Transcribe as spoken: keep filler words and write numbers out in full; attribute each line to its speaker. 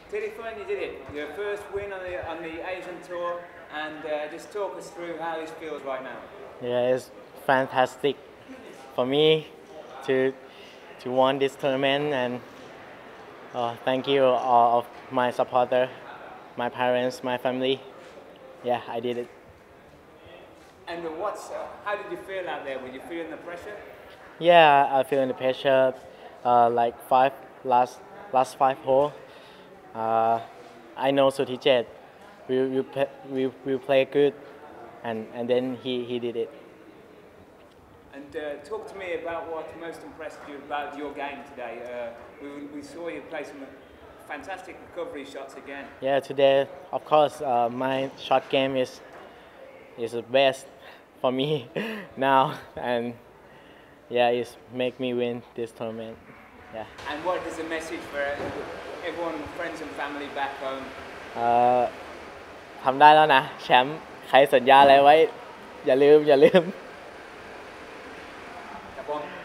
Speaker 1: Thitiphun, you did it. Your first win on the on the Asian tour, and uh, just talk us through how this feels right now.
Speaker 2: Yeah, it's fantastic for me to to win this tournament, and uh, thank you all of my supporter, my parents, my family. Yeah, I did it.
Speaker 1: And uh, what's uh, how did you feel out there? Were you feeling the pressure?
Speaker 2: Yeah, I feel the pressure. Uh, like five last last five hole. Uh, I know Sutijet will will play, will, will play good, and and then he, he did it.
Speaker 1: And uh, talk to me about what most impressed you about your game today. Uh, we, we saw you play some fantastic recovery shots again.
Speaker 2: Yeah, today of course uh, my shot game is is the best for me now, and yeah, it's make me win this tournament. Yeah.
Speaker 1: And what is the message for everyone, friends and family back home?
Speaker 2: เอ่อทำได้แล้วนะแชมป์ใครสัญญาอะไรไว้อย่าลืมอย่าลืม
Speaker 1: Come on.